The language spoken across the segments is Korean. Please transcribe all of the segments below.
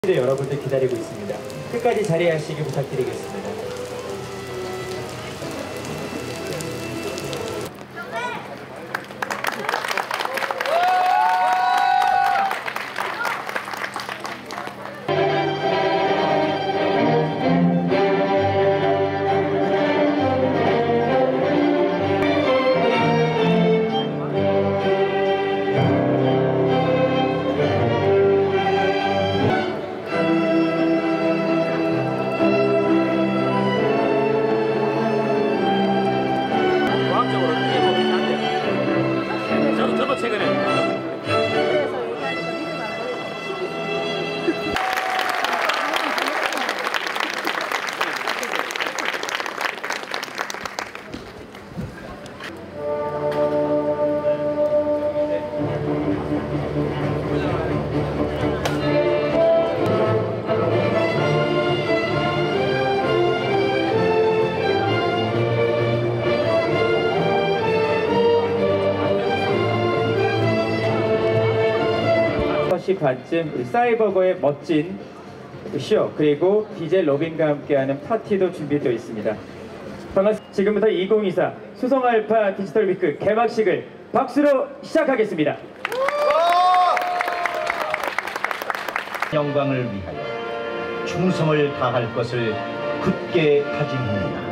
여러분들 기다리고 있습니다. 끝까지 자리하시기 부탁드리겠습니다. 반쯤 우리 사이버거의 멋진 쇼 그리고 DJ 로빈과 함께하는 파티도 준비되어 있습니다. 반갑습니다. 지금부터 2024 수성알파 디지털 위크 개막식을 박수로 시작하겠습니다. 영광을 위하여 충성을 다할 것을 굳게 다짐합니다.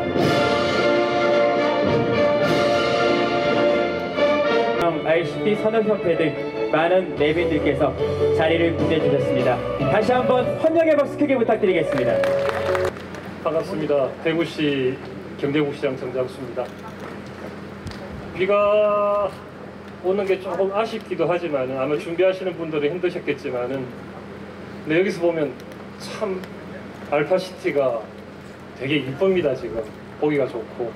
ICT 산업협회 등 많은 내빈들께서 자리를 빛내주셨습니다. 다시 한번 환영의 박수 크게 부탁드리겠습니다. 반갑습니다. 대구시 경대국시장 정장수입니다. 비가 오는 게 조금 아쉽기도 하지만 아마 준비하시는 분들은 힘드셨겠지만은 근데 여기서 보면 참 알파시티가 되게 이쁩니다. 지금 보기가 좋고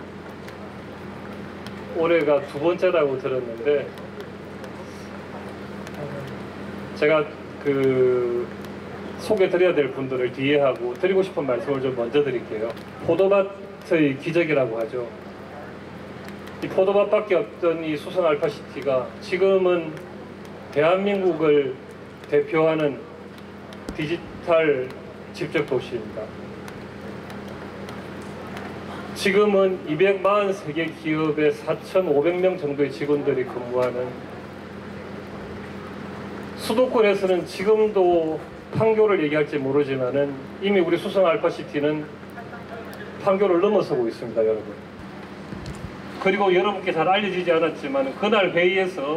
올해가 2번째라고 들었는데 제가 소개드려야 될 분들을 뒤에 하고 드리고 싶은 말씀을 좀 먼저 드릴게요. 포도밭의 기적이라고 하죠. 이 포도밭밖에 없던 이 수성 알파시티가 지금은 대한민국을 대표하는 디지털 집적 도시입니다. 지금은 243개 기업의 4,500명 정도의 직원들이 근무하는 수도권에서는 지금도 판교를 얘기할지 모르지만은 이미 우리 수성 알파시티는 판교를 넘어서고 있습니다, 여러분. 그리고 여러분께 잘 알려지지 않았지만 그날 회의에서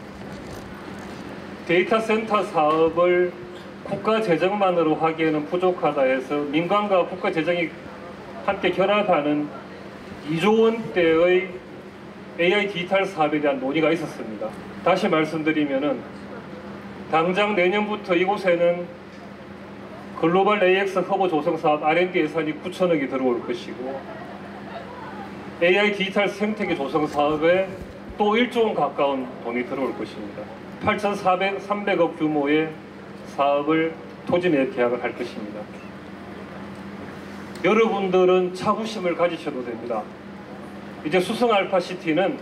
데이터 센터 사업을 국가 재정만으로 하기에는 부족하다 해서 민간과 국가 재정이 함께 결합하는 2조 원대의 AI 디지털 사업에 대한 논의가 있었습니다. 다시 말씀드리면은 당장 내년부터 이곳에는 글로벌 AX 허브 조성 사업 R&D 예산이 9천억이 들어올 것이고 AI 디지털 생태계 조성 사업에 또 1조 원 가까운 돈이 들어올 것입니다. 8,300억 규모의 사업을 토지 매입 계약을 할 것입니다. 여러분들은 자부심을 가지셔도 됩니다. 이제 수성 알파시티는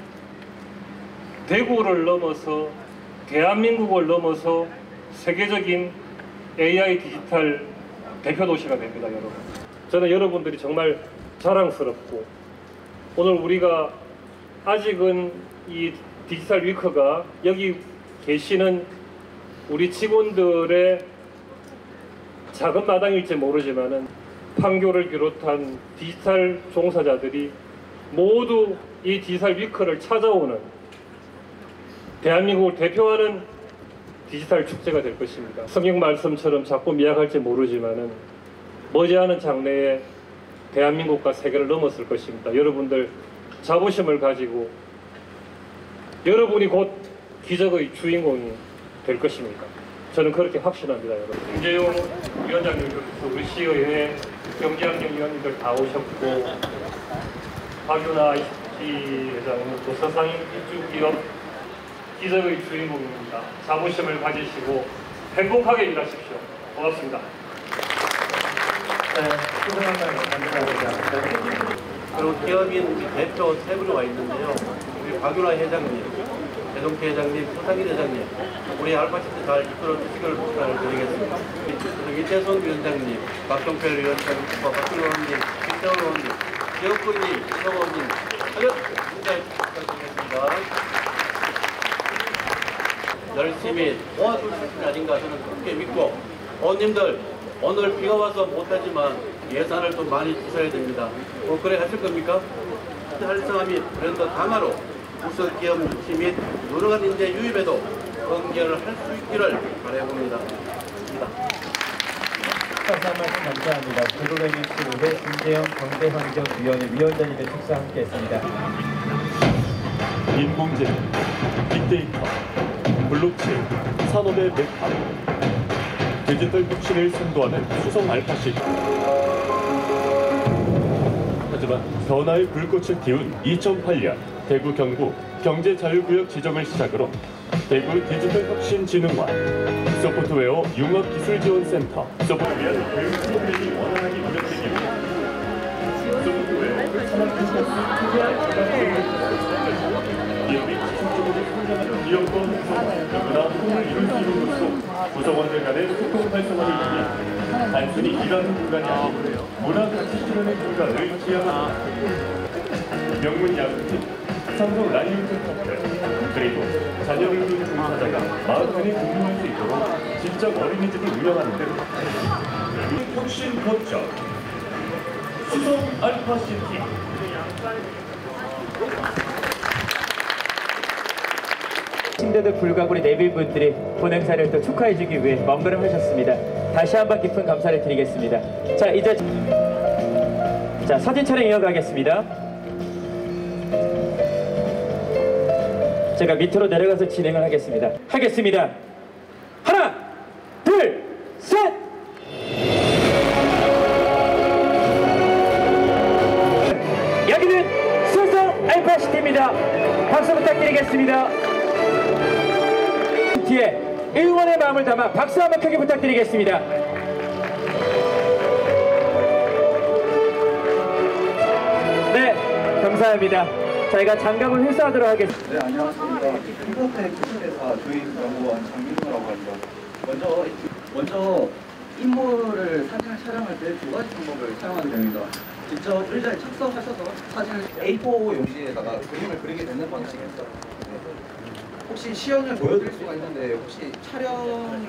대구를 넘어서 대한민국을 넘어서 세계적인 AI 디지털 대표 도시가 됩니다, 여러분. 저는 여러분들이 정말 자랑스럽고 오늘 우리가 아직은 이 디지털 위크가 여기 계시는 우리 직원들의 작은 마당일지 모르지만은 판교를 비롯한 디지털 종사자들이 모두 이 디지털 위크를 찾아오는 대한민국을 대표하는 디지털 축제가 될 것입니다. 성경 말씀처럼 자꾸 미약할지 모르지만은 머지않은 장래에 대한민국과 세계를 넘었을 것입니다. 여러분들 자부심을 가지고 여러분이 곧 기적의 주인공이 될 것입니다. 저는 그렇게 확신합니다, 여러분. 김재용 위원장님께서 우리 시의회 경제환경위원님들 다 오셨고 박윤아 ICT 회장님 또 서상인 입주기업 기적의 주인공입니다. 자부심을 가지시고 행복하게 일하십시오. 고맙습니다. 네, 감사합니다. 그리고 기업인 대표 세 분이 와 있는데요. 우리 박윤아 회장님, 배동태 회장님, 소상인 회장님, 우리 알파시티 잘 이끌어 주시길 부탁을 드리겠습니다. 이태선 위원장님, 박종필 위원장님, 박준 의원님, 김태원 의원님, 지역구님, 이성원님, 하여 인사해 부탁드리겠습니다. 열심히 도와줄 수 있는 아닌가 저는 그렇게 믿고, 의원님들 오늘 비가 와서 못하지만 예산을 좀 많이 주셔야 됩니다. 그래 하실 겁니까? 활성화및 브랜드 강화로 우수 기업 유치 및 유능한 인재 유입에도 공개를 할 수 있기를 바라봅니다. 감사한 말씀 감사합니다. 대구의 뉴스의 김재영 경제환경위원회 위원장님의 축사 함께했습니다. 인공지능, 빅데이터, 블록체인, 산업의 메카, 디지털 혁신을 선도하는 수성 알파시티. 하지만 변화의 불꽃을 띄운 2008년 대구 경북 경제자유구역 지정을 시작으로 대구 디지털혁신진흥원, 소프트웨어 융합기술지원센터, 소프트웨어 교육 프로그램이 원활하게 운영되기 위해 소프트웨어 기업이 지속적으로 성장하는 기업과 누구나 호응을 이룰 수 있는 곳으로 구성원들 간의 소통 활성화를 위해 단순히 일하는 공간이 아니고 문화 가치 실현의 공간을 지향합니다. 명문 야구팀, 삼성 라이온즈 커플, 그리고 자녀를 두는 종사자가 마음 편히 공유할 수 있도록 진짜 어린이집을 운영하는 등 혁신 거점 수성 알파시티. 신대도 불구하고 우리 내빈분들이 본행사를 또 축하해주기 위해 먼 걸음 하셨습니다. 다시 한번 깊은 감사를 드리겠습니다. 자, 이제 사진 촬영 이어가겠습니다. 제가 밑으로 내려가서 진행을 하겠습니다. 하나, 둘, 셋! 여기는 수성 알파시티입니다. 박수 부탁드리겠습니다. 뒤에 응원의 마음을 담아 박수 한번 크게 부탁드리겠습니다. 네, 감사합니다. 저희가 장갑을 회수하도록 하겠습니다. 네, 안녕하십니까. 컴퓨터텍 기술회사 주임연구원 장민호라고 합니다. 먼저 인물을 사진을 촬영할 때 두 가지 방법을 사용하게 됩니다. 직접 의자에 착석하셔서 사진을 A4 용지에다가 그림을 그리게 되는 방식입니다. 혹시 시연을 보여드릴 수가 있는데 혹시 촬영을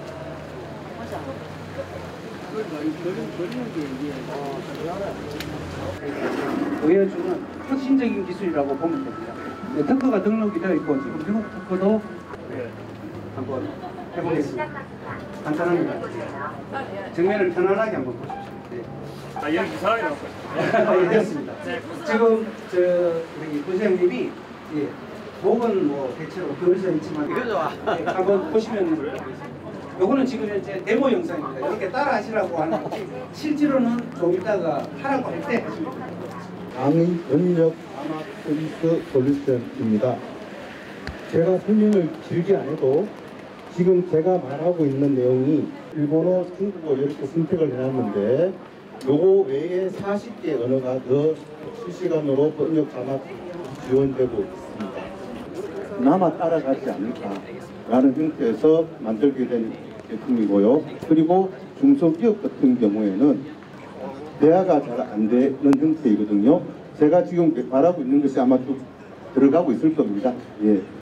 보여주는 혁신적인 기술이라고 보면 됩니다. 네, 특허가 등록이 되어 있고 지금 미국 특허도 한번 해보겠습니다. 간단합니다. 정면을 편안하게 한번 보십시오. 네. 여기 이상하게 나왔어요. 예, 됐습니다. 지금 우리 부장님이 목은 뭐 대체로 그려져 있지만 한번 보시면 되겠습니다. 요거는 지금 현재 데모 영상입니다. 이렇게 따라 하시라고 하는 거지 실제로는 좀 이따가 하라고 할 때 하시면 됩니다. 강의 전력 암막 서비스 솔루션입니다. 제가 설명을 길게 안 해도 지금 제가 말하고 있는 내용이 일본어, 중국어 이렇게 선택을 해놨는데 요거 외에 40개 언어가 더 실시간으로 번역 자막 지원되고 있습니다. 그나마 따라가지 않을까라는 형태에서 만들게 된 제품이고요. 그리고 중소기업 같은 경우에는 대화가 잘 안 되는 형태이거든요. 제가 지금 말하고 있는 것이 아마 좀 들어가고 있을 겁니다. 예.